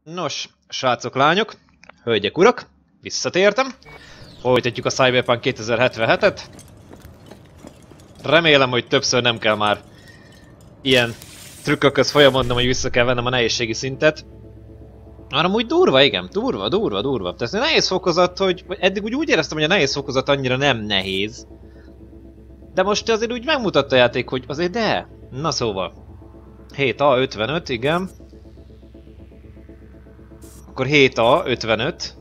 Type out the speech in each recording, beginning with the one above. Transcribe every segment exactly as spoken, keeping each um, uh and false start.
Nos, srácok, lányok, hölgyek, urak, visszatértem. Folytatjuk a Cyberpunk kétezer-hetvenhetet. Remélem, hogy többször nem kell már ilyen trükkökhöz folyamodnom, hogy vissza kell vennem a nehézségi szintet. Már amúgy durva, igen, durva, durva, durva. Tehát a nehéz fokozat, hogy eddig úgy, úgy éreztem, hogy a nehéz fokozat annyira nem nehéz. De most azért úgy megmutatta a játék, hogy azért de. Na szóval. hét A ötvenöt, igen. Akkor hét A ötvenöt.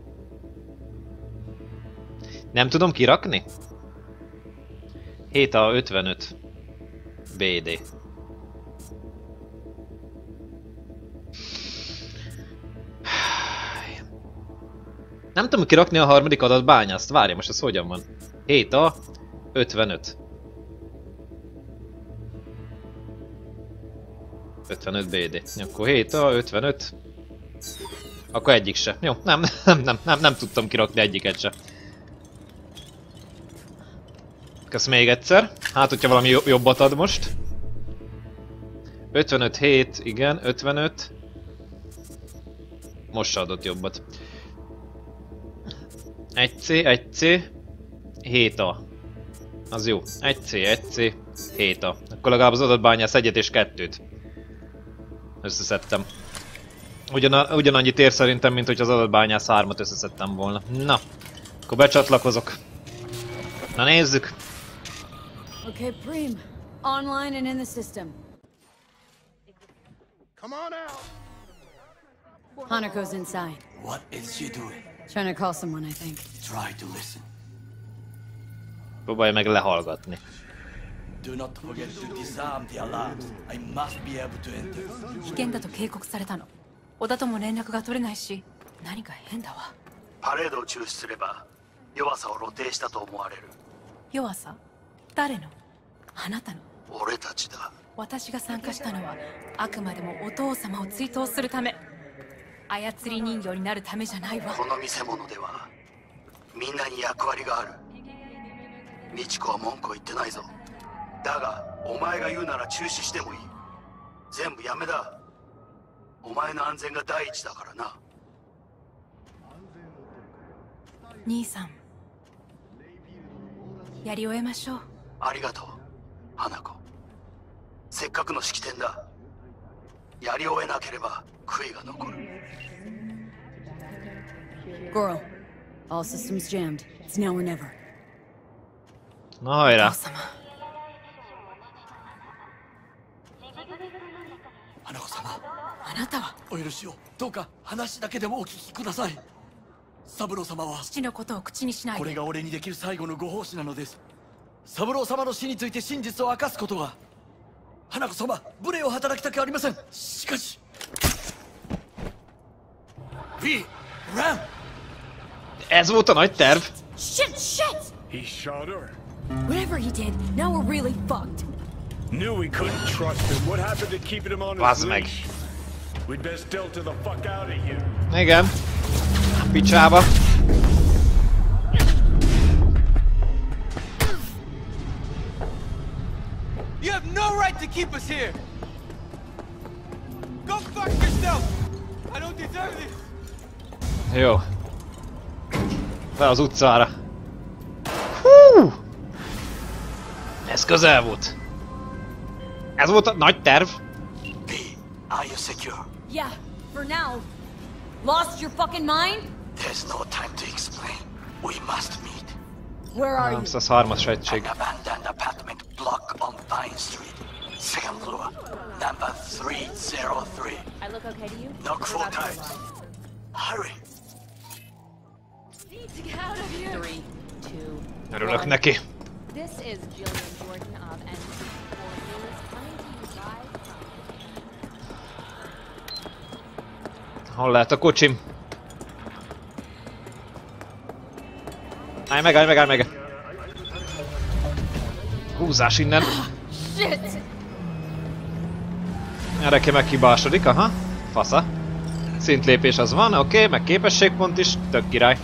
Nem tudom kirakni? hét A ötvenöt. B D. Nem tudom kirakni a harmadik adatbányászt. Várja, most ez hogyan van? hét A ötvenöt. ötvenöt B D. Akkor hét A ötvenöt. Akkor egyik se. Jó, nem, nem, nem, nem, nem tudtam kirakni egyiket se. Kösz még egyszer. Hát, hogyha valami jobbat ad most. ötvenöt hét, igen, ötvenöt. Most se adott jobbat. egy C, egy C, hét A. Az jó. egy C, egy C, hét A. Akkor legalább az adatbányász egyet és kettőt összeszedtem. Ugyan, ugyanannyi tér szerintem, mint hogy az adatbányász hármat összeszedtem volna. Na, akkor becsatlakozok. Na nézzük. Okay, Prim. Online and in the system. Come on out. Hanako's inside. What is she doing? Trying to call someone, I think. Try to listen. Próbálj meg lehallgatni. Do not forget to disarm the alarms. I must be able to enter. 危険だと警告されたの。小田とも連絡が取れないし、何か変だわ。 パレードを中止すれば弱さを露呈したと思われる。 弱さ？誰の？あなたの。 俺たちだ。 私が参加したのはあくまでもお父様を追悼するため。操り人形になるためじゃないわ。 この見せ物ではみんなに役割がある。美智子は文句を言ってないぞ。だがお前が言うなら中止してもいい。全部やめだ。お前の安全が第一だからな。 兄さん、やり終えましょう。 ありがとう、花子。せっかくの式典だ。やり終えなければ悔いが残る。 Goro, all systems jammed. It's now or never. Na hajrá! お父様。 花子様、 あなたはお許しを。どうか話だけでもお聞きください。三郎様は父のことを口にしないで。 これが俺にできる最後のご奉仕なのです。三郎様の死について真実を明かすことが。花子様、無礼を働きたくありません。しかし V! Ram! Ez volt a nagy terv! Shit, shit! He shot her. Whatever he did, now we're really fucked. Knew we couldn't trust him. What happened to keeping him on his Bazd meg! leash? We'd best delta the fuck out of here. Igen. Picsába. You have no right to keep us here! Go fuck yourself! I don't deserve this! Jó. Be az utcára. Hú! Ez közel volt. Ez volt a nagy terv. V, are you secure? Yeah, for now. Lost your fucking mind? There's no time to explain. We must meet. Where are you? háromszázhármas egység. An abandoned apartment block on Vine Street. Second floor, number three oh three. I look okay to you? Knock four times. Hurry. Need to get out of here. Three, two, Örülök neki. This is Jillian Jordan of N B C four News coming to you live from... Hol lehet a kocsim? Állj meg, állj meg, állj meg! Húzás innen! Shit! Erre ki meghibásodik, aha. Fasza. Szintlépés az van, oké, okay, meg képességpont is, tök király.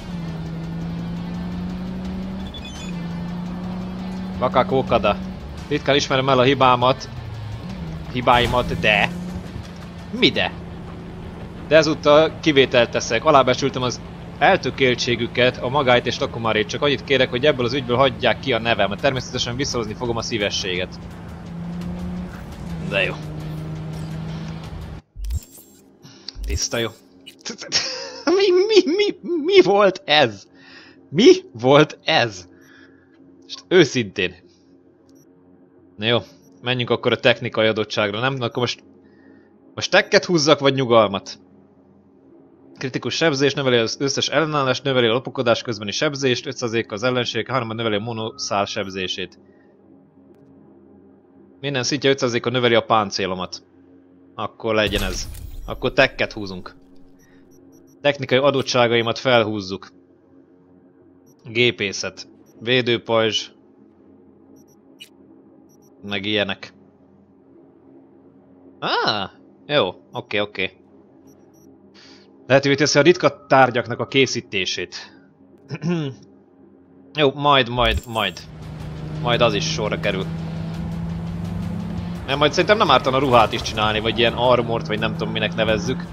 Vakák Okada. Ritkán ismerem el a hibámat. Hibáimat, de... Mi de? De ezúttal kivételt teszek. Alábecsültem az eltökéltségüket, a magáit és Takumarét. Csak annyit kérek, hogy ebből az ügyből hagyják ki a nevem. Természetesen visszahozni fogom a szívességet. De jó. Tiszta jó. Mi, mi, mi, mi volt ez? Mi volt ez? Most őszintén. Na jó, menjünk akkor a technikai adottságra, nem? Na, akkor most... Most tekket húzzak, vagy nyugalmat? Kritikus sebzés, növeli az összes ellenállást, növeli a lopakodás közbeni sebzést, öt százalékkal az ellenség, háromban növeli a monoszál sebzését. Minden szintje öt százalékkal növeli a páncélomat. Akkor legyen ez. Akkor tekket húzunk. Technikai adottságaimat felhúzzuk. Gépészet. Védőpajzs. Meg ilyenek. Ah, jó, oké, okay, oké. Okay. Lehetővé teszi a ritka tárgyaknak a készítését. Jó, majd, majd, majd. Majd az is sorra kerül. Mert majd szerintem nem ártana ruhát is csinálni, vagy ilyen armort, vagy nem tudom minek nevezzük.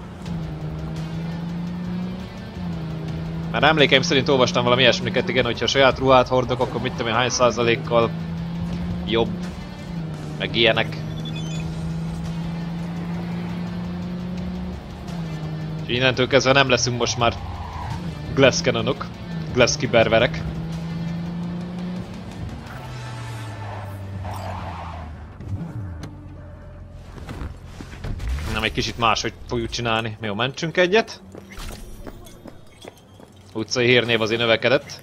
Mert emlékeim szerint olvastam valami ilyesmiket, igen, hogyha saját ruhát hordok, akkor mit tudom én hány százalékkal jobb. Meg ilyenek. És innentől kezdve nem leszünk most már glass cannonok, glass kiberverek. Nem, egy kicsit máshogy fogjuk csinálni. Jó, mentsünk egyet. Utcai hírnév azért növekedett.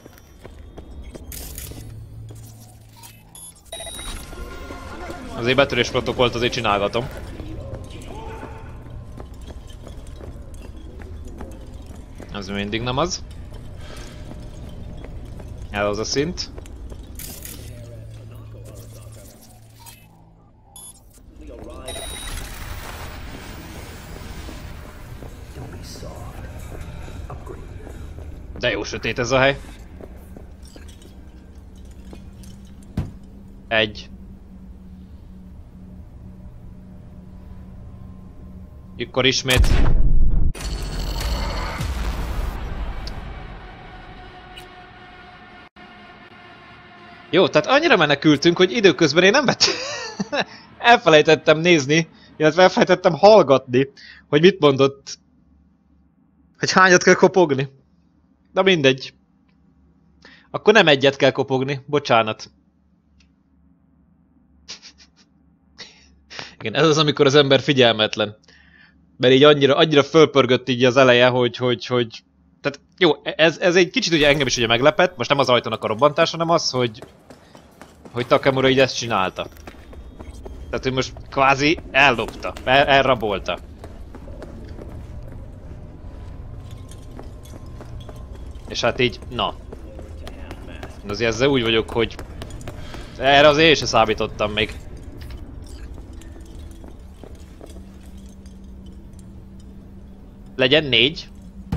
Azért betörés protokollt azért csinálgatom. Ez mindig nem az. El az a szint. De jó sötét ez a hely. Egy. Akkor ismét. Jó, tehát annyira menekültünk, hogy időközben én nem vettem. Elfelejtettem nézni, illetve elfelejtettem hallgatni, hogy mit mondott. Hogy hányat kell kopogni. De mindegy. Akkor nem egyet kell kopogni, bocsánat. Igen, ez az, amikor az ember figyelmetlen. Mert így annyira, annyira fölpörgött így az eleje, hogy, hogy, hogy... Tehát jó, ez, ez egy kicsit ugye engem is ugye meglepett, most nem az ajtónak a robbantás, hanem az, hogy... Hogy Takamura így ezt csinálta. Tehát, hogy most kvázi ellopta, el, elrabolta. És hát így, na. Azért ezzel úgy vagyok, hogy... Erre azért én sem számítottam még. Legyen négy.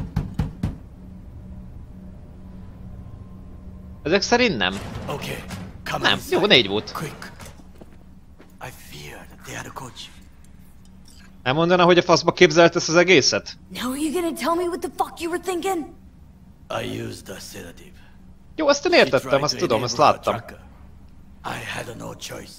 Ezek szerint nem. Nem, jó, négy volt. Nem mondaná, hogy a faszba képzelt ezt az egészet? Now are you gonna tell me what the fuck you were thinking? I used a sedative. Jó, azt én értettem, azt tudom, azt láttam. I had no choice.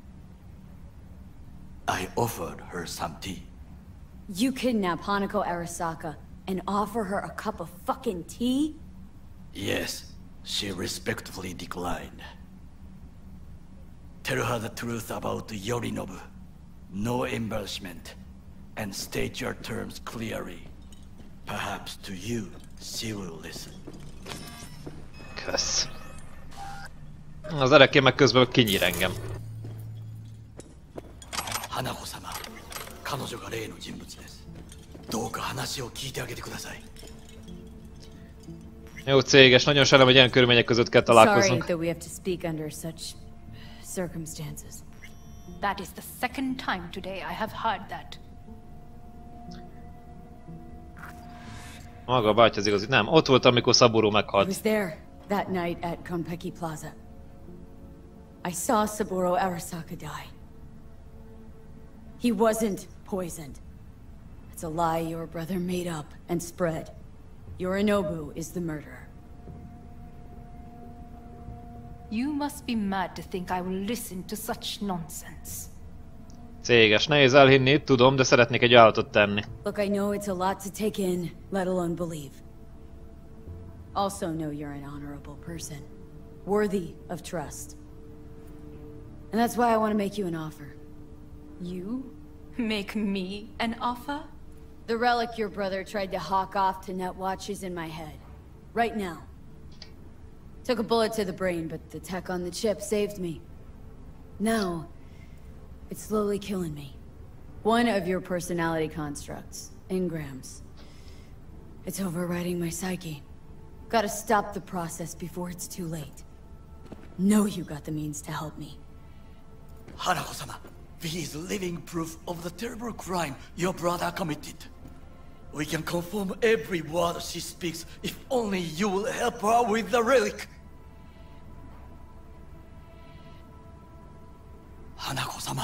I offered her some tea. You kidnap Hanako Arasaka and offer her a cup of fucking tea? Yes, she respectfully declined. Tell her the truth about Yorinobu. No embellishment. And state your terms clearly. Perhaps to you, she will listen. Kösz. Az ereké meg közben kinyír engem. Hanako-sama, 彼女が例の人物です。どうか話を聞いてあげてください。 Jó céges, nagyon sajnálom, hogy ilyen körülmények között kell találkoznunk. Sorry that we have to speak under such circumstances. That is the second time today I have heard that. Maga a bátyja az igazi. Nem, ott volt, amikor Saburo I meghalt. was there that night at Konpeki Plaza. I saw Saburo Arasaka die. He wasn't poisoned. It's a lie your brother made up and spread. Yorinobu is the murderer. You must be mad to think I will listen to such nonsense. Céges, nehéz elhinni, tudom, de szeretnék egy ajánlatot tenni. Look, I know it's a lot to take in, let alone believe. Also know you're an honorable person, worthy of trust. And that's why I want to make you an offer. You? Make me an offer? The relic your brother tried to hawk off to Netwatch is in my head. Right now. Took a bullet to the brain, but the tech on the chip saved me. Now, it's slowly killing me. One of your personality constructs, engrams. It's overriding my psyche. Gotta stop the process before it's too late. Know you got the means to help me. Hanako-sama, V is living proof of the terrible crime your brother committed. We can confirm every word she speaks if only you will help her with the relic. Hanako-sama.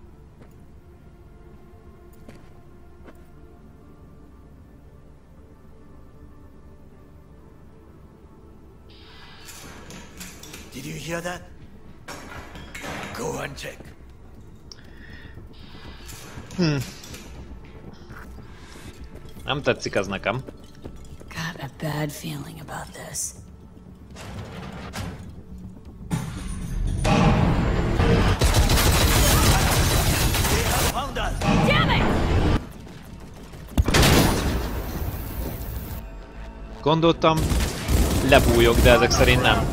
Did you hear that? Go and check. Hmm. Nem tetszik az nekem. Got a bad feeling about this. Damn it! Gondoltam, lebújok, de ezek szerint nem.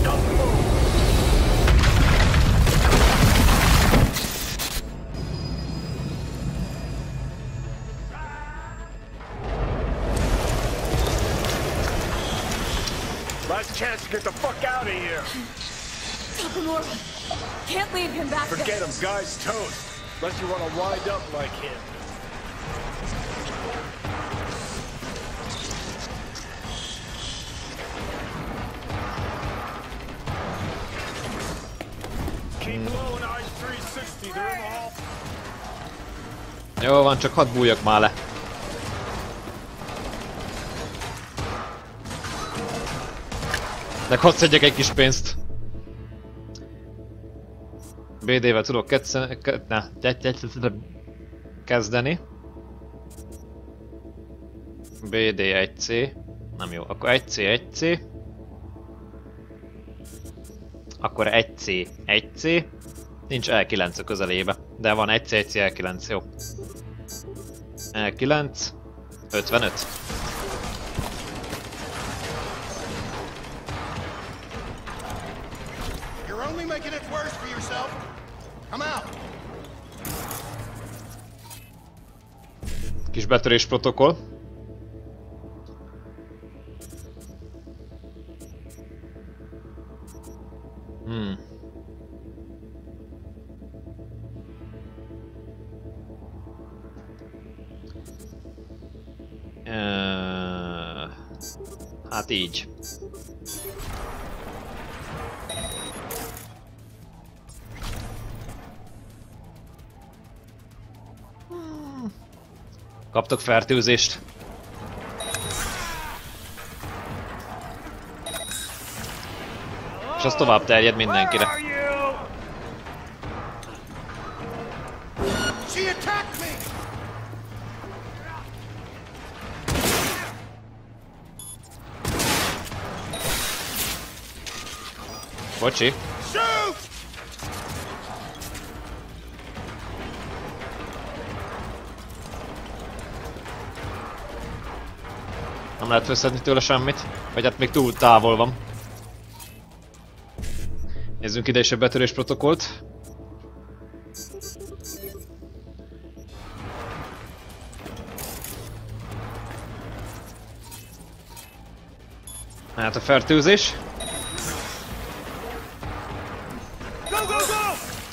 Last chance to get the fuck out of here. Takamura! Can't leave him back there! Forget him, guy's toast. Unless you want to wind up like him. Keep low and eyes three sixty, they're in the hall. Jó van, csak hadd bújjak már le. De hadd szedjek egy kis pénzt. bé dé-vel tudok ketszen, ke, ne, kezdeni. bé dé egy cé. Nem jó, akkor egy cé, egy cé. Akkor egy cé, egy cé. Nincs el kilenc a közelébe. De van egy cé, egy cé, el kilenc, jó. el kilenc, ötvenöt. You're only making it worse for yourself. Come out. Kis betörés protokoll. Hmm. Uh, hát így. Kaptok fertőzést. És az tovább terjed mindenkire. She attacked me. Bocsi. Shoot! Nem lehet összedni tőle semmit. Vagy hát még túl távol van. Nézzünk ide is a betörés protokollt. Hát a fertőzés. Go, go, go!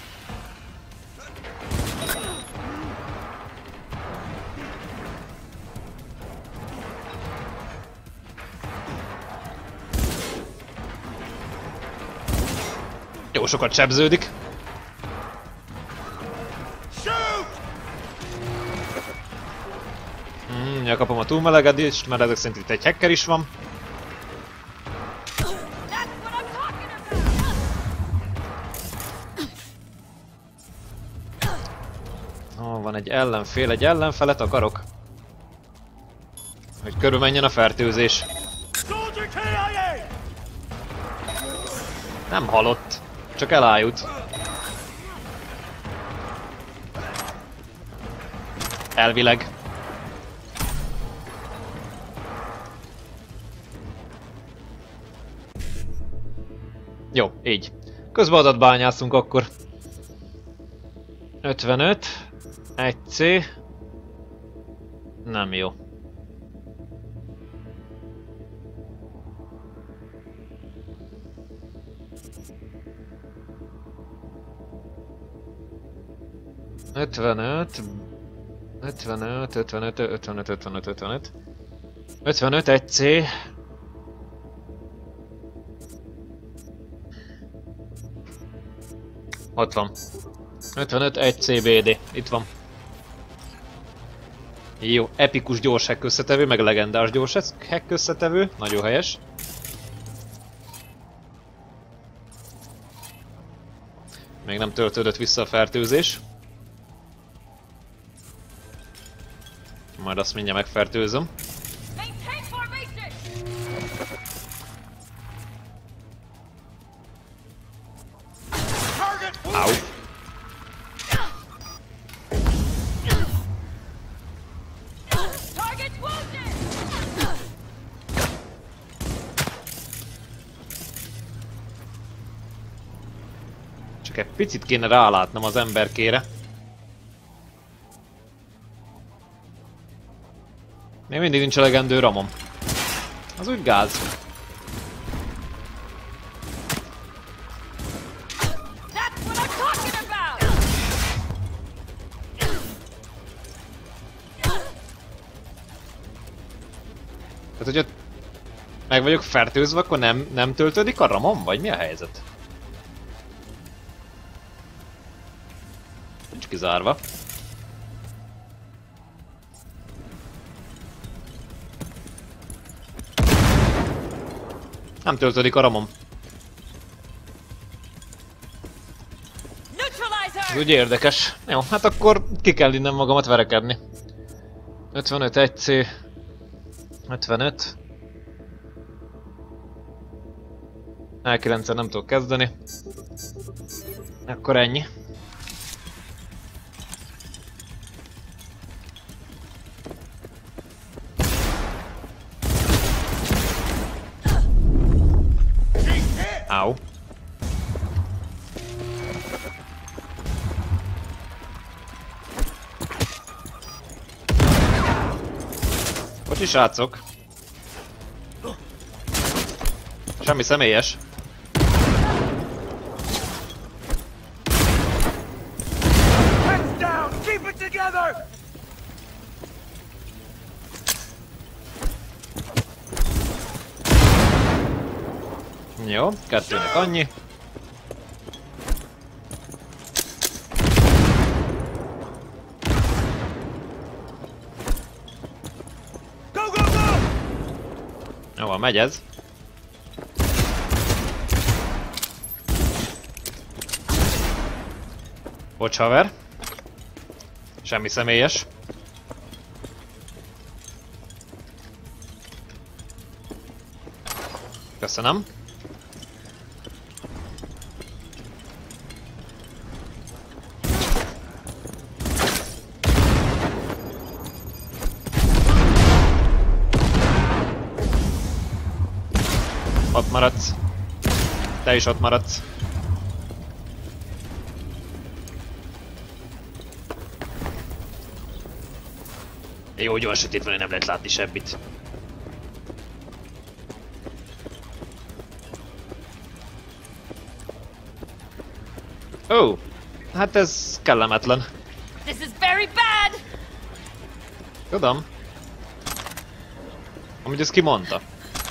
Jó sokat sebződik. Shoot! bekapom a túlmelegedést, mert ezek szerint itt egy hacker is van. Ó, van egy ellenfél, egy ellenfelet akarok. Hogy körülmenjen a fertőzés. Nem halott, csak elájult. Elvileg. Jó, így. Közben adatbányászunk akkor. ötvenöt. egy C. Nem jó. ötvenöt. ötvenöt, ötvenöt, ötvenöt, ötvenöt, ötvenöt. ötvenöt, egy C. Ott van. ötvenöt, egy C B D. Itt van. Jó, epikus gyors hack összetevő, meg legendás gyors hack összetevő. Nagyon helyes. Még nem töltődött vissza a fertőzés. Majd azt mindjárt megfertőzöm. Au. Csak egy picit kéne rálátnom az emberkére. Még mindig nincs elegendő ramom. Az úgy gáz. Tehát, hogyha meg vagyok fertőzve, akkor nem, nem töltődik a ramom? Vagy mi a helyzet? Nincs kizárva. Nem töltődik a ramom. Ez úgy érdekes. Jó, hát akkor ki kell innen magamat verekedni. ötvenöt, egy C. ötvenöt. L kilenc nem tudok kezdeni. Akkor ennyi. Au. Bocsi srácok. Semmi személyes. Jó, kettőnek annyi. Jó van, megy ez. Bocs haver. Semmi személyes. Köszönöm. Ott maradsz. Te is ott maradsz. Jó, gyors sötét van, nem lehet látni semmit. Ó, oh, hát ez kellemetlen. This is very bad. Tudom. Amúgy ezt ki mondta?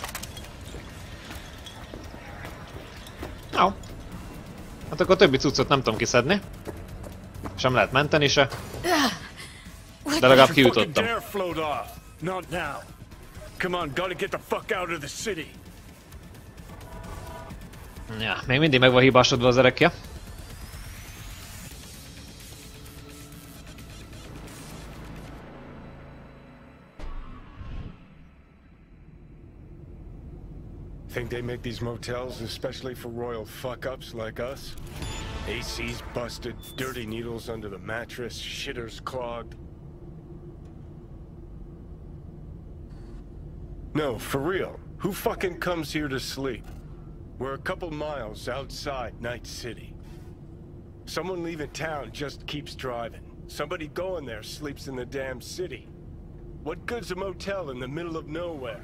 Jó. Hát akkor a többi cuccot nem tudom kiszedni. Sem lehet menteni se. De legalább kijutottam. Not now. Come on, gotta get the fuck out of the city. Ja, még mindig meg van hibásodva az erekje. Think they make these motels especially for royal fuck-ups like us? A C's busted, dirty needles under the mattress, shitters clogged. No, for real. Who fucking comes here to sleep? We're a couple miles outside Night City. Someone leaving town just keeps driving. Somebody going there sleeps in the damn city. What good's a motel in the middle of nowhere?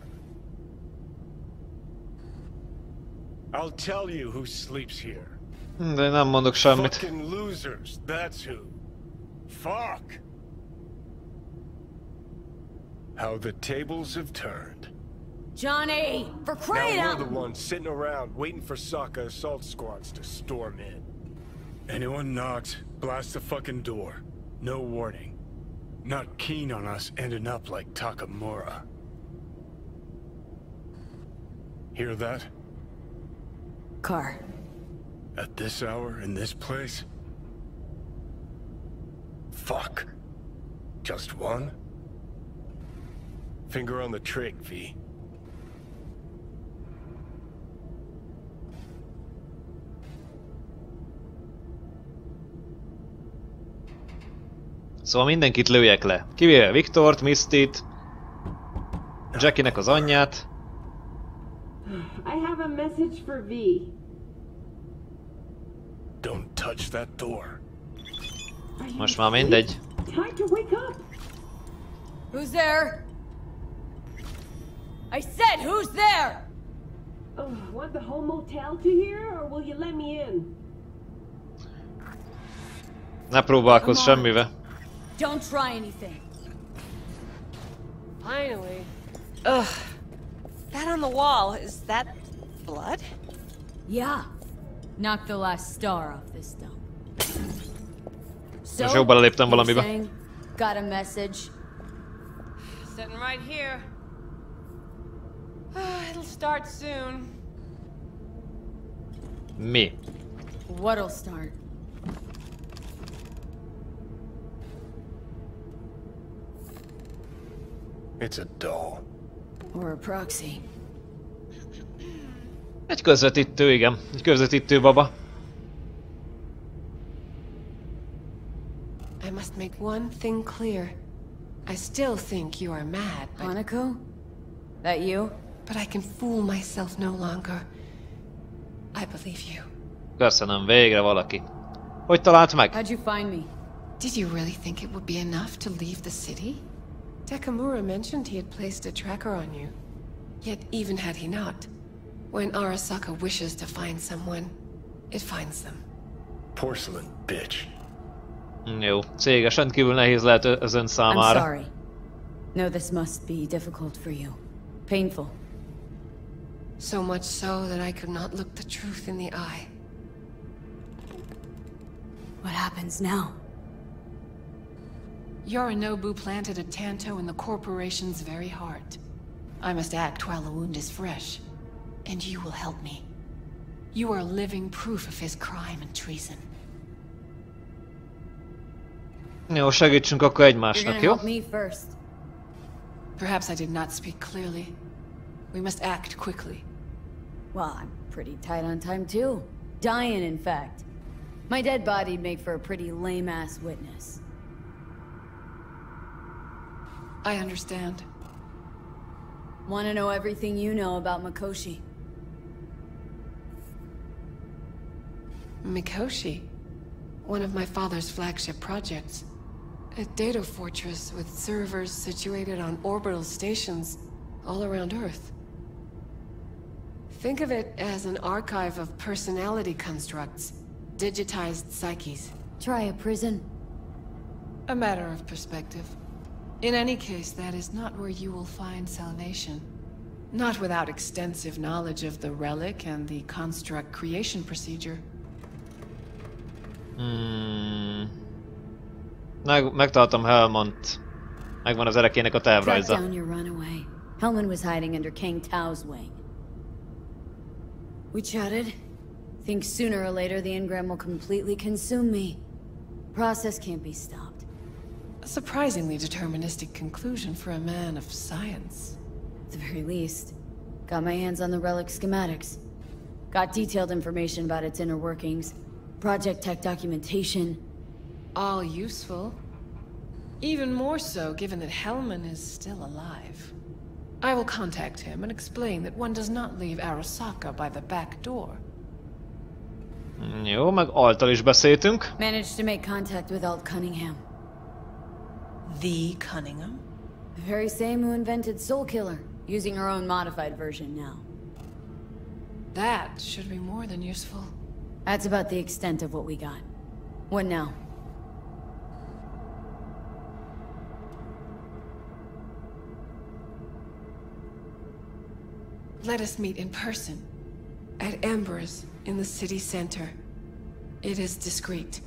I'll tell you who sleeps here. De nem mondok semmit. Fucking losers, that's who. Fuck! How the tables have turned. Johnny! For crying Now out! we're the ones sitting around waiting for Sokka assault squads to storm in. Anyone knocks, blast the fucking door. No warning. Not keen on us ending up like Takamura. Hear that? Car. At this hour, in this place? Fuck. Just one? Finger on the trig, V. Szóval mindenkit lőjek le. Kivéve Viktort, Mistit, Jackie-nek az anyját. I have a message for V. Don't touch that door. Most már mindegy. Time to wake up. Who's there? I said, who's there? Oh, want the whole motel to hear, or will you let me in? Ne próbálkozz semmivel. Don't try anything. Finally. Ugh. That on the wall, is that blood? Yeah. Knock the last star off this dump. So, Most jobban léptem valamibe. saying, got a message? Sitting right here. It'll start soon. Mi? What'll start? It's a doll. Or a proxy. Egy közvetítő, igen. Egy közvetítő baba. I must make one thing clear. I still think you are mad, but... Hanako? That you? But I can fool myself no longer. I believe you. Köszönöm, végre valaki. Hogy talált meg? How'd you find me? Did you really think it would be enough to leave the city? Takamura mentioned he had placed a tracker on you. Yet even had he not, when Arasaka wishes to find someone, it finds them. Porcelain bitch. Jó, céges, rendkívül nehéz lehet az ön számára. I'm sorry. No, this must be difficult for you. Painful. So much so that I could not look the truth in the eye. What happens now? Yorinobu planted a Tanto in the corporation's very heart. I must act while the wound is fresh, and you will help me. You are living proof of his crime and treason. Jó, segítsünk akkor egymásnak, jó? Help me first. Perhaps I did not speak clearly. We must act quickly. Well, I'm pretty tight on time too. Dying, in fact. My dead body'd make for a pretty lame-ass witness. I understand. Want to know everything you know about Mikoshi? Mikoshi? One of my father's flagship projects. A data fortress with servers situated on orbital stations all around Earth. Think of it as an archive of personality constructs, digitized psyches. Try a prison. A matter of perspective. In any case, that is not where you will find salvation. Not without extensive knowledge of the relic and the construct creation procedure. Hmm. Meg, megtaláltam Helmont Megvan az erekének a Track tervrajza. down your runaway. Hellman was hiding under King Tao's wing. We chatted. Think sooner or later the engram will completely consume me. Process can't be stopped. A surprisingly deterministic conclusion for a man of science. At the very least, got my hands on the relic schematics. Got detailed information about its inner workings, project tech documentation. All useful. Even more so given that Hellman is still alive. I will contact him and explain that one does not leave Arasaka by the back door. Jó, meg Alttal is beszéltünk. Managed to make contact with Alt Cunningham. The Cunningham? The very same who invented Soul Killer, using her own modified version now. That should be more than useful. That's about the extent of what we got. What now? Let us meet in person. At Embers, in the city center. It is discreet.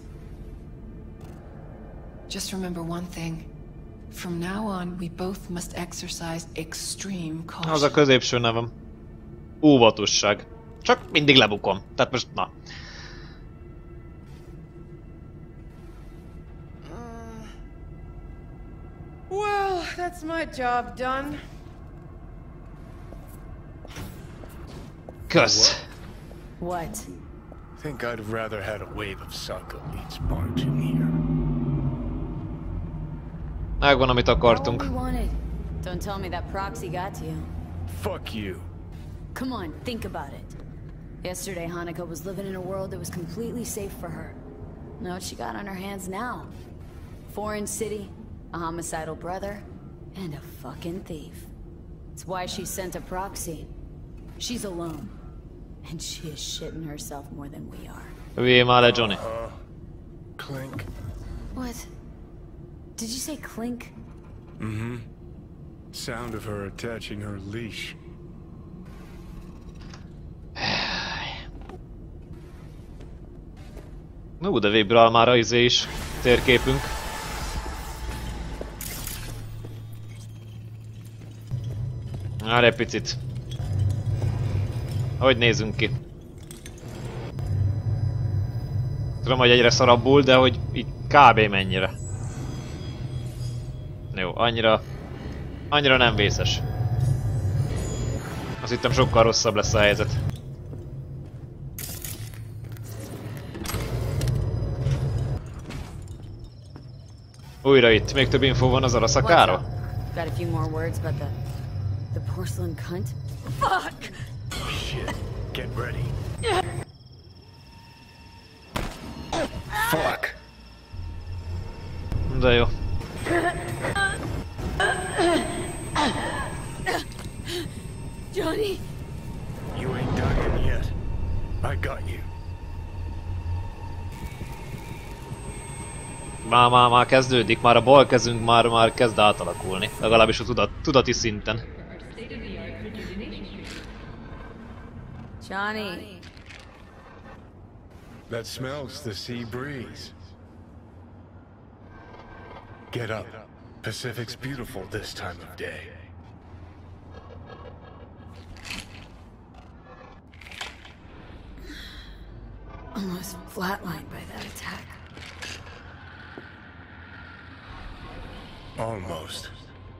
Just remember one thing. From now on, we both must exercise extreme caution. Az a középső nevem. Óvatosság. Csak mindig lebukom. Tehát most, na. Uh, well, that's my job done. Kösz. What? Think I'd have rather had a wave of Saka meets barging here. Megvan, amit akartunk. Got what we wanted. Don't tell me that proxy got to you. Fuck you. Come on, think about it. Yesterday, Hanukkah was living in a world that was completely safe for her. Know what she got on her hands now? Foreign city, a homicidal brother, and a fucking thief. It's why she sent a proxy. She's alone. And she is shitting herself more than we are. Hülyé már le, Johnny. Uh, clink. What? Did you say clink? Mm-hmm. Sound of her attaching her leash. Ú, de vibrál már a izé is. Térképünk. Már egy picit. Hogy nézünk ki? Tudom, hogy egyre szarabbul, de hogy így kb. Mennyire. Jó, annyira... Annyira nem vészes. Azt hittem sokkal rosszabb lesz a helyzet. Újra itt, még több infó van az Arasakáról? Got a few more words about the... the porcelain cunt? Fuck! Shit. Get ready. Fuck. De jó. Johnny! You ain't dying yet. I got you. Már, már, már kezdődik, már a bal kezünk már, már kezd átalakulni. Legalábbis a tudat, tudati szinten. Johnny. That smells the sea breeze. Get up. Pacific's beautiful this time of day. Almost flatlined by that attack. Almost.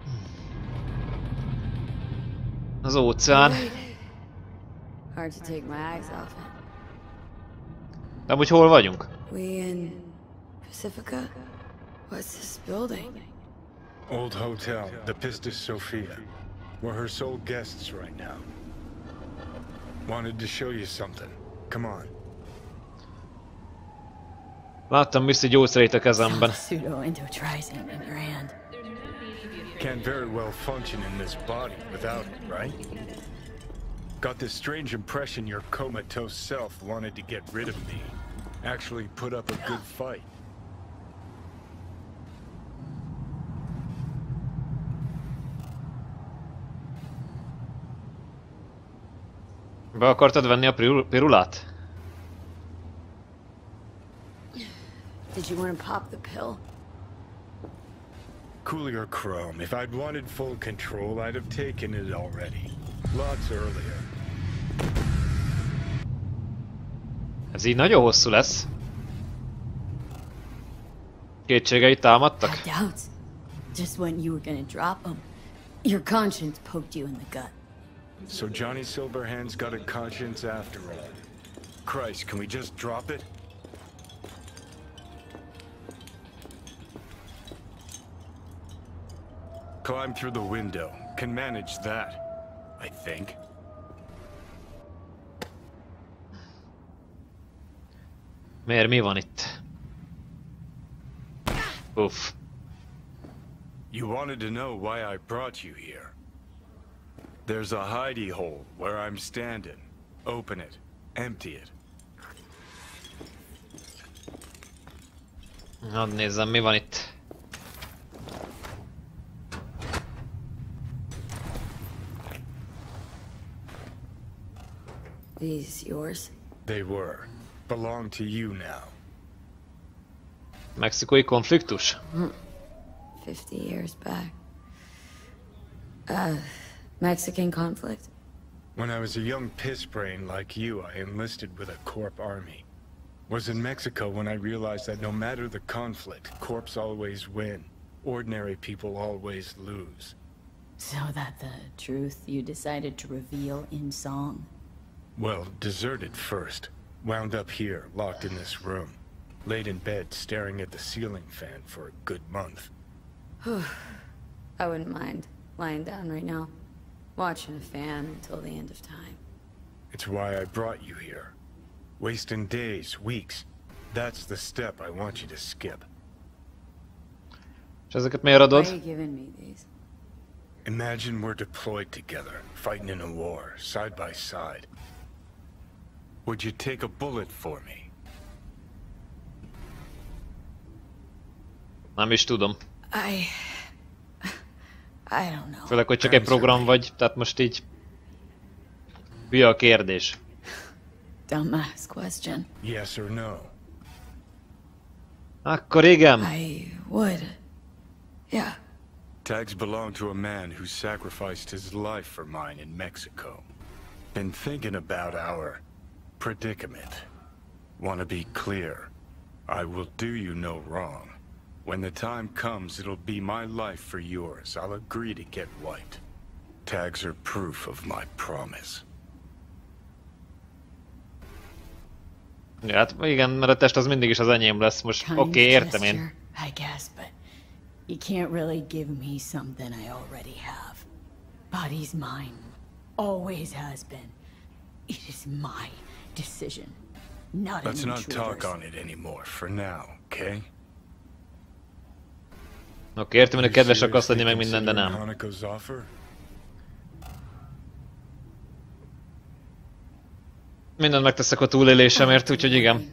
Az óceán. Hard to take my eyes off it. De amúgy hol vagyunk? We in Pacifica? What's this building? Old hotel, the Pistis Sophia. We're her sole guests right now. Wanted to show you something. Come on. Láttam Missy gyógyszerét a kezemben. Pseudo-endotrizine in your hand. Can't very well function in this body without it, right? Got this strange impression your comatose self wanted to get rid of me. Actually put up a good fight. Be akartad venni a pirulát? Did you want to pop the pill? Coolier Chrome. If I'd wanted full control, I'd have taken it already. Lots earlier. Ez így nagyon hosszú lesz. Kétségei támadtak? Had doubts. Just when you were gonna drop them, your conscience poked you in the gut. So Johnny Silverhand's got a conscience after all. Christ, can we just drop it? Climb through the window. Can manage that, I think. Miért, mi van itt? Uff. You wanted to know why I brought you here. There's a hidey hole where I'm standing. Open it. Empty it. Hadd nézzem, mi van itt. These yours? They were. Belong to you now. Mexikói konfliktus? Hmm. Fifty years back. Uh, Mexican conflict? When I was a young pissbrain like you, I enlisted with a Corp army. Was in Mexico when I realized that no matter the conflict, Corps always win. Ordinary people always lose. So that the truth you decided to reveal in song? Well, deserted first. Wound up here, locked in this room. Laid in bed, staring at the ceiling fan for a good month. I wouldn't mind lying down right now, watching a fan until the end of time. It's why I brought you here. Wasting days, weeks. That's the step I want you to skip. És ezeket miért adod? Why are you giving me these? Imagine we're deployed together, fighting in a war, side by side. Would you take a bullet for me? Nem is tudom. I... I don't know. Főleg, hogy csak egy program vagy, tehát most így... Hülye a kérdés. Dumbass question. Yes or no? Akkor igen. I would. Yeah. Tags belong to a man who sacrificed his life for mine in Mexico. Been thinking about our predicament. Want to be clear. I will do you no wrong. When the time comes, it'll be my life for yours. I'll agree to get wiped. Tags are proof of my promise. Ja, hát igen, mert a test az mindig is az enyém lesz. Most oké, okay, értem én. I guess, but you can't really give me something I already have. Body's mine. Always has been. It is my decision. Not Let's not talk on it anymore for now, okay? Oké, okay, értem, hogy kedves akarsz lenni meg minden, de nem. Mindent megteszek a túlélésemért, úgyhogy igen.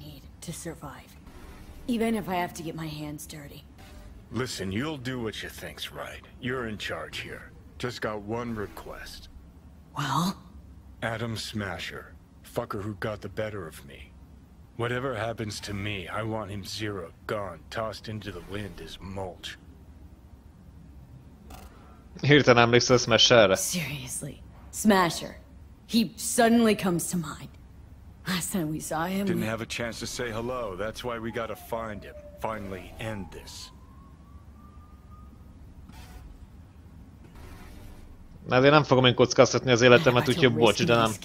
Even if I have to get my hands dirty. Listen, you'll do what you think's right. You're in charge here. Just got one request. Well? Adam Smasher. Fucker who got the better of me. Whatever happens to me, I want him zeroed, gone, tossed into the wind as mulch. Hirtelen emlékszel Smasherre? Seriously. Smasher. He suddenly comes to mind. Last time we saw him... Didn't have a chance to say hello. That's why we gotta find him. Finally end this. Azért nem fogom én kockáztatni az életemet, úgyhogy bocs, de nem.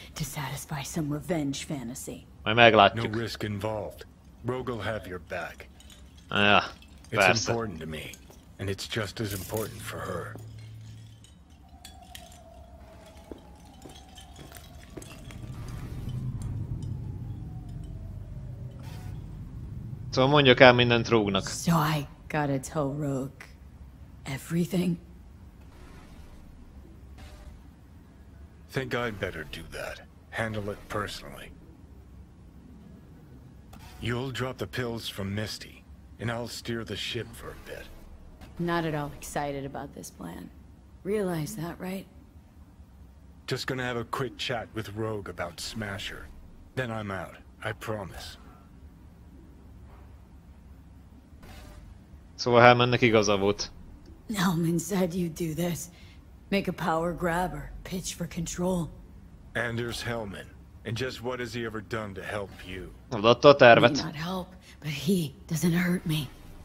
Majd meglátjuk. No risk involved. Rogue will have your back. Ja, persze. It's important to me, and it's just as important for her. Szóval mondjak el mindent Rogue-nak. So I gotta tell Rogue everything? Think I'd better do that. Handle it personally. You'll drop the pills from Misty, and I'll steer the ship for a bit. Not at all excited about this plan. Realize that, right? Just gonna have a quick chat with Rogue about Smasher. Then I'm out. I promise. Szóval Hellmannek igaza volt. Hellman said you'd do this. Make a power grab or pitch for control. Anders Hellman. And just what has he ever done to help you? Adotta a tervet. May not help, but he doesn't hurt me.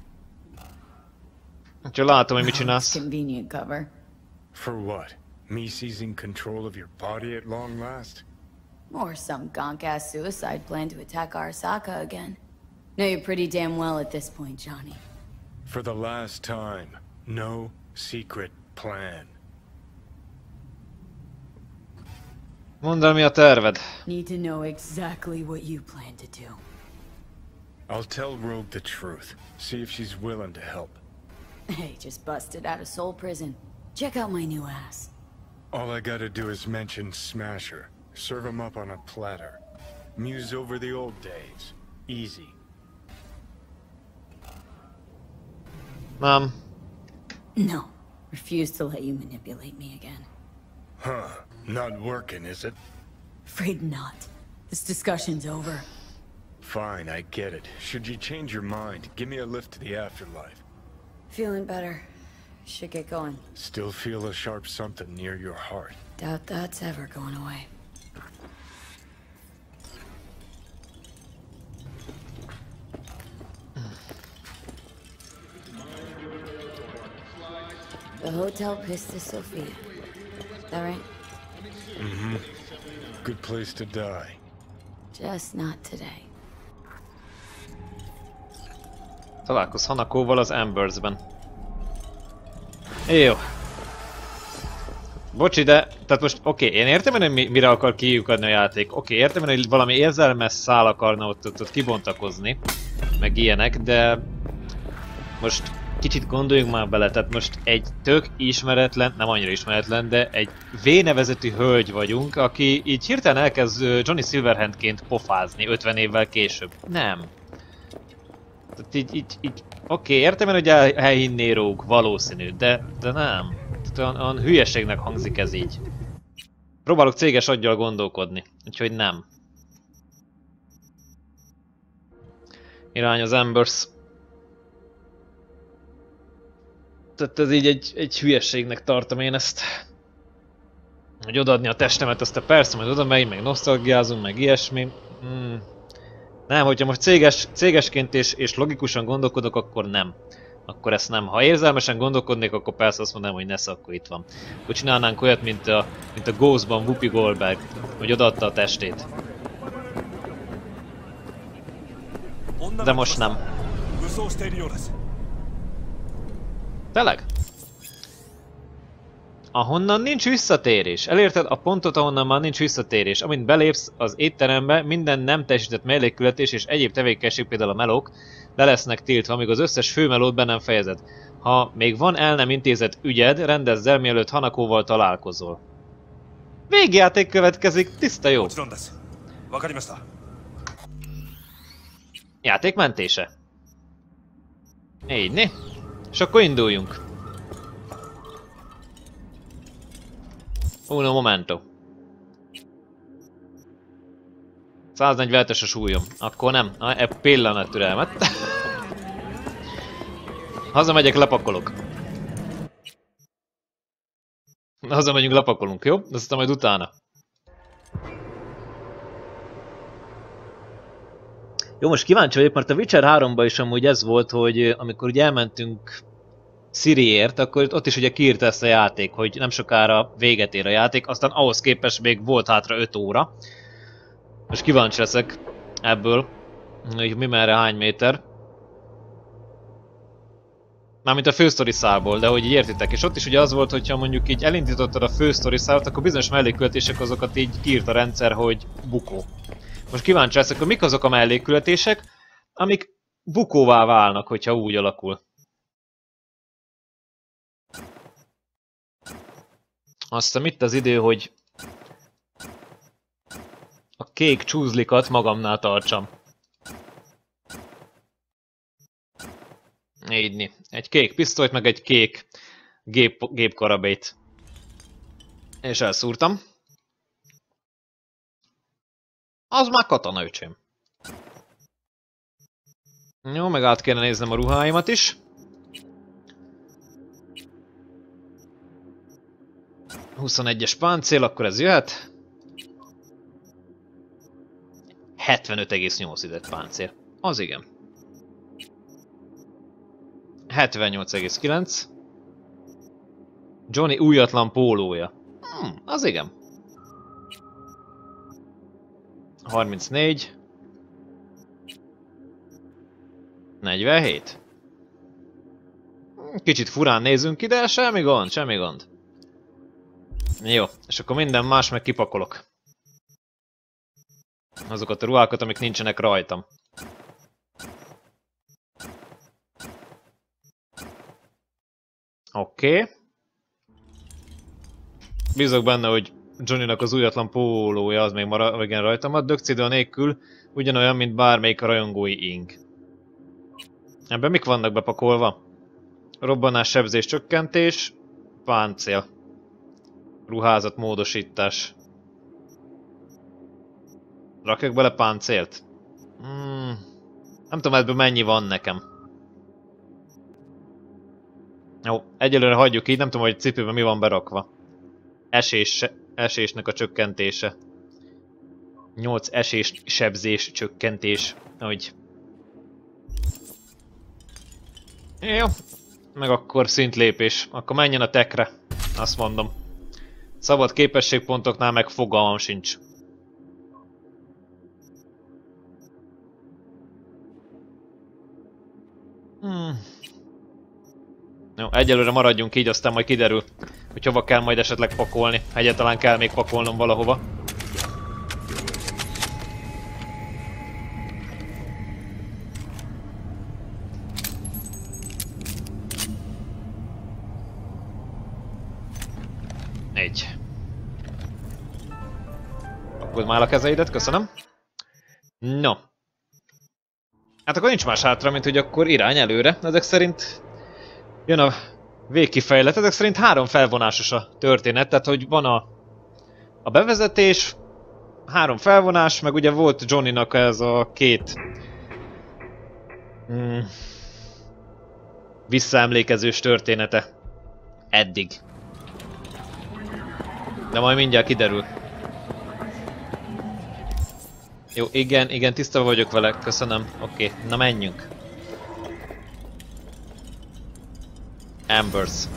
Úgyhogy látom, hogy mit It's csinálsz. convenient cover. For what? Me seizing control of your body at long last? Or some gonk-ass suicide plan to attack Arasaka again. Know you pretty damn well at this point, Johnny. For the last time, no secret plan. Mondd el, mi a terved. Need to know exactly what you plan to do. I'll tell Rogue the truth. See if she's willing to help. Hey, just busted out of Soul Prison. Check out my new ass. All I gotta do is mention Smasher. Serve him up on a platter. Muse over the old days. Easy. Nem. No. Refuse to let you manipulate me again. Huh. Not working, is it? Afraid not. This discussion's over. Fine, I get it. Should you change your mind, give me a lift to the afterlife. Feeling better. Should get going. Still feel a sharp something near your heart. Doubt that's ever going away. The Hotel Pista Sofia. Is that right? Mm-hmm. Good place to die. Just not today. Találkozz Hanakóval az Ambersben. Jó. Bocsi, de... Tehát most oké, okay, én értem, hogy mi, mire akar kiukadni a játék. Oké, okay, értem, hogy valami érzelmes szál akarna ott, ott, ott kibontakozni. Meg ilyenek, de... Most kicsit gondoljunk már bele, tehát most egy tök ismeretlen, nem annyira ismeretlen, de egy V nevezetű hölgy vagyunk, aki így hirtelen elkezd Johnny Silverhandként pofázni ötven évvel később. Nem. Tehát így, így, így oké, okay, értem én, hogy el, elhinné Rogue, valószínű, de, de nem. Tehát olyan, olyan hülyeségnek hangzik ez így. Próbálok céges aggyal gondolkodni, úgyhogy nem. Irány az Embers. Tehát ez így egy, egy hülyeségnek tartom én ezt. Hogy odaadni a testemet, azt a persze, majd oda megy, meg nosztalgiázunk, meg ilyesmi. Hmm. Nem, hogyha most céges, cégesként és, és logikusan gondolkodok, akkor nem. Akkor ezt nem. Ha érzelmesen gondolkodnék, akkor persze azt mondanám, hogy nesze, akkor itt van. Akkor csinálnánk olyat, mint a, mint a Ghostban Whoopi Goldberg, hogy odaadta a testét. De most nem. Tényleg? Ahonnan nincs visszatérés. Elérted a pontot, ahonnan már nincs visszatérés. Amint belépsz az étterembe, minden nem teljesített mellékkületés és egyéb tevékenység, például a melók, le lesznek tiltva, amíg az összes főmelót be nem fejezed. Ha még van el nem intézett ügyed, rendezz el, mielőtt Hanakóval találkozol. Végjáték következik, tiszta jó. Játék mentése. Így, né? És akkor induljunk. Uno momento. száznegyvenhetes a súlyom. Akkor nem. E pillanat türelmet. Hazamegyek, lepakolok. Hazamegyünk, lepakolunk, jó? Aztán majd utána. Jó, most kíváncsi vagyok, mert a Witcher háromban is amúgy ez volt, hogy amikor ugye elmentünk Ciriért, akkor ott is ugye kiírta ezt a játék, hogy nem sokára véget ér a játék, aztán ahhoz képest még volt hátra öt óra. Most kíváncsi leszek ebből, hogy mi merre hány méter. Mármint a fősztori szálból, de hogy így értitek. És ott is ugye az volt, hogyha mondjuk így elindítottad a fősztori szálat, akkor bizonyos mellékkületések azokat így kiírt a rendszer, hogy bukó. Most kíváncsi leszek, hogy mik azok a mellékkületések, amik bukóvá válnak, hogyha úgy alakul. Aztán itt az idő, hogy a kék csúzlikat magamnál tartsam. Így. Egy kék pisztolyt, meg egy kék gép, gépkarabét. És elszúrtam. Az már katona, öcsém. Jó, meg át kéne néznem a ruháimat is. huszonegyes páncél, akkor ez jöhet. hetvenöt egész nyolc idett páncél. Az igen. hetvennyolc egész kilenc. Johnny újatlan pólója. Hmm, az igen. harmincnégy. negyvenhét. Kicsit furán nézünk ki, de semmi gond, semmi gond. Jó, és akkor minden más meg kipakolok. Azokat a ruhákat, amik nincsenek rajtam. Oké. Okay. Bízok benne, hogy Johnnynak az újatlan pólója az még marad, igen, rajtam van. Dögcidő nélkül ugyanolyan, mint bármelyik a rajongói ing. Ebben mik vannak bepakolva? Robbanás, sebzés, csökkentés, páncél. Ruházat, módosítás. Rakjak bele páncélt? Hmm. Nem tudom, ebből mennyi van nekem. Jó, egyelőre hagyjuk így, nem tudom, hogy cipőben mi van berakva. Esés, esésnek a csökkentése. nyolc esés, sebzés, csökkentés. Ahogy. Jó. Meg akkor szintlépés. Akkor menjen a tekre. Azt mondom. Szabad képességpontoknál meg fogalmam sincs. Hmm. Jó, egyelőre maradjunk így, aztán majd kiderül, hogy hova kell majd esetleg pakolni. Egyáltalán kell még pakolnom valahova. Egy. Pakold már a kezeidet, köszönöm. No. Hát akkor nincs más hátra, mint hogy akkor irány előre. Ezek szerint jön a végkifejlet. Ezek szerint három felvonásos a történet, tehát hogy van a, a bevezetés, három felvonás, meg ugye volt Johnnynak ez a két hmm, visszaemlékezős története eddig. De majd mindjárt kiderül. Jó, igen, igen, tisztában vagyok vele, köszönöm. Oké, okay, na menjünk. Ambers.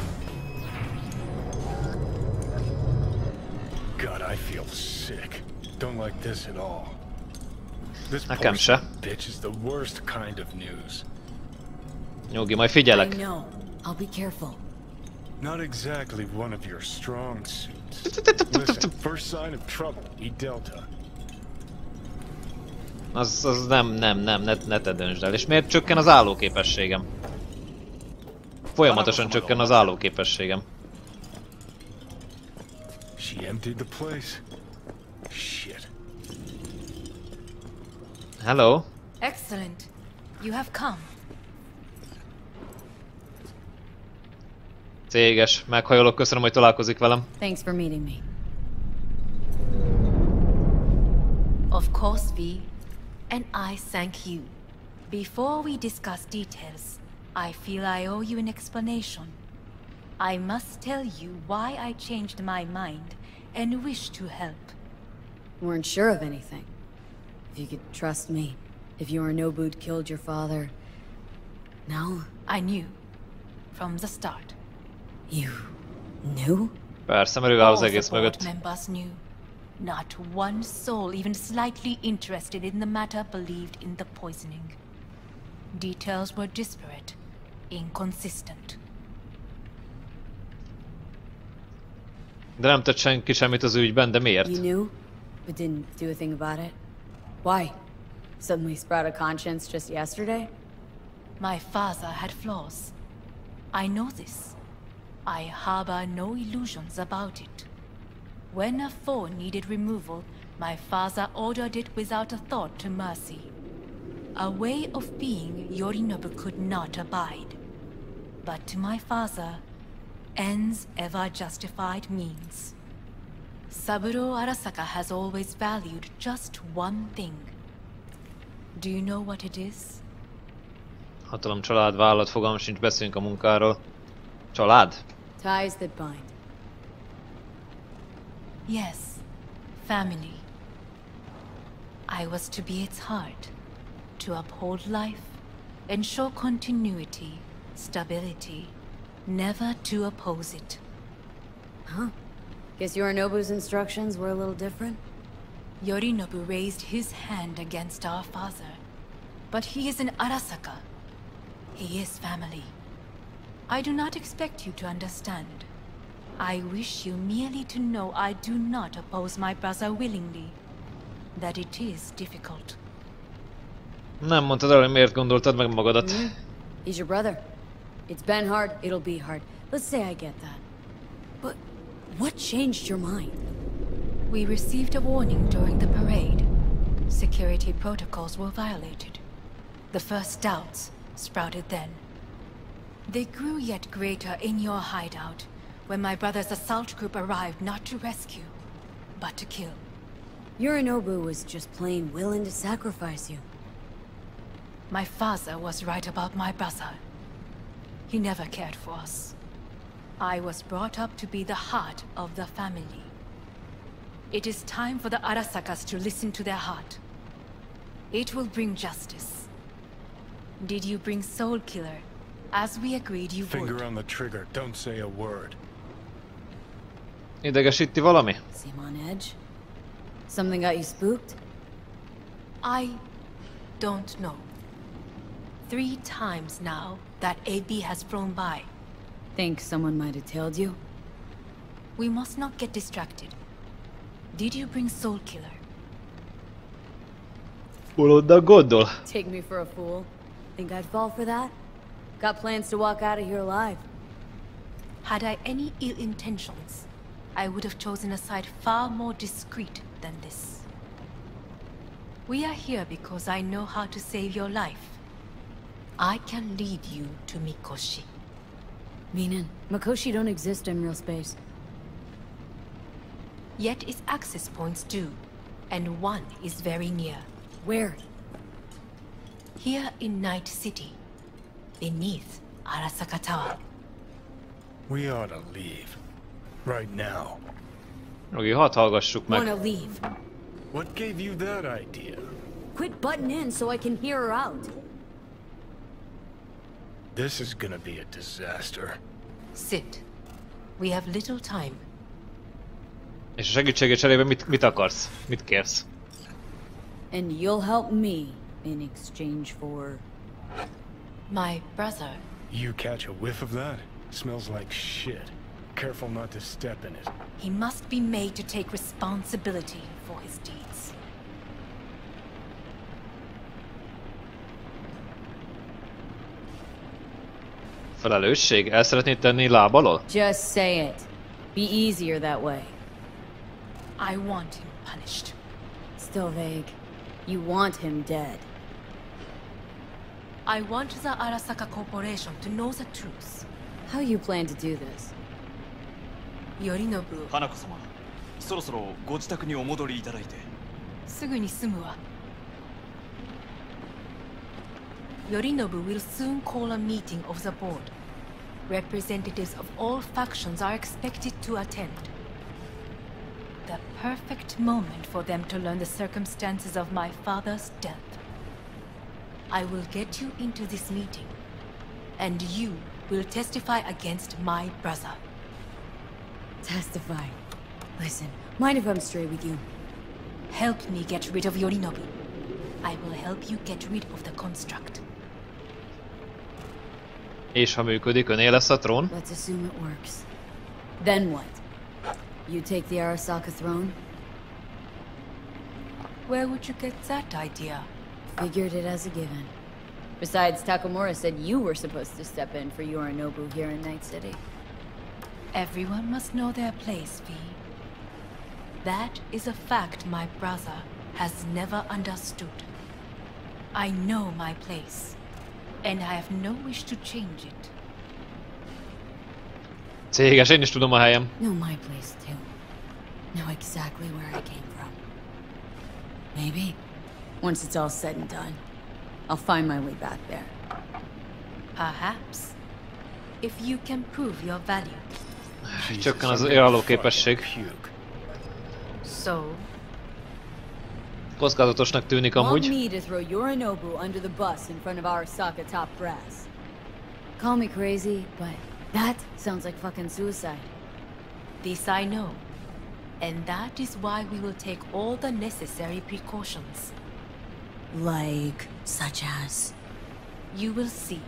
God, I feel sick. Don't like this at all. This Nekem se. Bitch is the worst kind of news. Nyugi, majd figyelek. I know. I'll be careful. Not exactly one of your strong suits. Listen, first sign of trouble, eat Delta. Az, az nem, nem, nem, ne, ne te döntsd el. És miért csökken az állóképességem? Folyamatosan csökken az állóképességem. She emptied the place. Shit. Hello. Excellent. You have come. Céges, meghajolok, köszönöm, hogy találkozik velem. Thanks for meeting me. Of course, V. And I thank you. Before we discuss details, I feel I owe you an explanation. I must tell you why I changed my mind and wish to help. Weren't sure of anything. If you could trust me, if your Nobu killed your father. No? I knew. From the start. You knew? Persze, mert ő áll az egész mögött. Members knew. Not one soul even slightly interested in the matter believed in the poisoning. Details were disparate, inconsistent. De nem tett senki semmit az ügyben, de miért? You knew, but didn't do a thing about it? Why? Suddenly sprout a conscience just yesterday? My father had flaws. I know this. I harbor no illusions about it. When a foe needed removal, my father ordered it without a thought to mercy. A way of being Yorinobu could not abide. But to my father, ends ever justified means. Saburo Arasaka has always valued just one thing. Do you know what it is? Hatalom, család, vállalat, fogalmam sincs, beszélünk a munkáról. Család? Ties that bind. Yes, family. I was to be its heart, to uphold life, ensure continuity, stability, never to oppose it. Huh? Guess Yorinobu's instructions were a little different? Yorinobu raised his hand against our father, but he is in Arasaka. He is family. I do not expect you to understand. I wish you merely to know I do not oppose my brother willingly. That it is difficult. Nem mondtad el, hogy miért gondoltad meg magadat. Mm-hmm. He's your brother. It's been hard, it'll be hard. Let's say I get that. But what changed your mind? We received a warning during the parade. Security protocols were violated. The first doubts sprouted then. They grew yet greater in your hideout, when my brother's assault group arrived not to rescue, but to kill. Yorinobu was just plain willing to sacrifice you. My father was right about my brother. He never cared for us. I was brought up to be the heart of the family. It is time for the Arasakas to listen to their heart. It will bring justice. Did you bring Soul Killer, as we agreed you would? Finger on the trigger, don't say a word. Idegesíti valami? Seem on edge? Something got you spooked? I don't know. Three times now that A B has flown by. Think someone might have tailed you? We must not get distracted. Did you bring Soul Killer? Ulódnak gondol? Take me for a fool. Think I'd fall for that? Got plans to walk out of here alive. Had I any ill intentions, I would have chosen a side far more discreet than this. We are here because I know how to save your life. I can lead you to Mikoshi. Meaning, Mikoshi don't exist in real space. Yet its access points do, and one is very near. Where? Here in Night City, beneath Arasaka Tower. We ought to leave. Right now. Oké, hadd hallgassuk meg. Wanna leave. What gave you that idea? Quit butting in so I can hear her out. This is gonna be a disaster. Sit. We have little time. És a segítségét cserébe mit, mit akarsz? Mit kérsz? And you'll help me in exchange for... My brother. You catch a whiff of that? Smells like shit. Careful not to step in it. He must be made to take responsibility for his deeds. Felelősség? El szeretnéd tenni láb alól? Just say it. Be easier that way. I want him punished. Still vague. You want him dead. I want the Arasaka Corporation to know the truth. How you plan to do this? Yorinobu. 花子様、そろそろご自宅にお戻りいただいて。 すぐに済むわ。Yorinobu will soon call a meeting of the board. Representatives of all factions are expected to attend. The perfect moment for them to learn the circumstances of my father's death. I will get you into this meeting, and you will testify against my brother. Testify. Listen, mind if I'm straight with you? Help me get rid of Yorinobu. I will help you get rid of the construct. És ha működik, öné lesz a trón? Let's assume it works. Then what? You take the Arasaka throne? Where would you get that idea? Figured it as a given. Besides, Takamura said you were supposed to step in for Yorinobu here in Night City. Everyone must know their place, V. That is a fact my brother has never understood. I know my place, and I have no wish to change it. Céges, én is tudom a helyem. Know my place too. Know exactly where I came from. Maybe, once it's all said and done, I'll find my way back there. Perhaps. If you can prove your value. Csökken az éraló képesség. So? Kockázatosnak tűnik Want amúgy. me to throw Yorinobu under the bus in front of Arasaka top brass. Call me crazy, but that sounds like fucking suicide. This I know. And that is why we will take all the necessary precautions. Like, such as? You will see.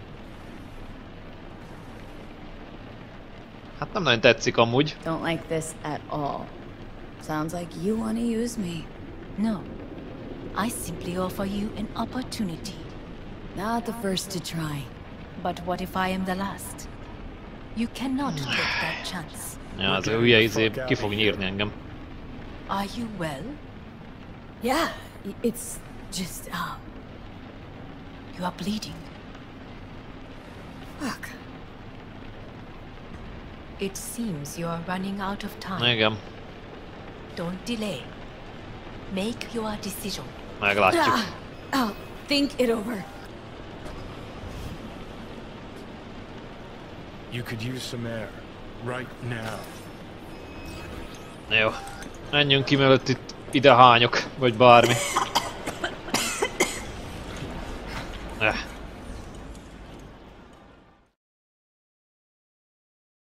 Hát nem nagyon tetszik amúgy. Don't like this at all. Sounds like you want to use me. No. I simply offer you an opportunity. Not the first to try. But what if I am the last? You cannot take that chance. Ja, az a hülye izé ki fog nyírni engem. Are you well? Yeah, it's just, um... You are bleeding. Fuck. It seems you are running out of time. Igen. Don't delay. Make your decision. Meglátjuk. Ah, I'll think it over. You could use some air. Right now. Jó. Menjünk ki, mielőtt itt ide hányok, vagy bármi. Eh.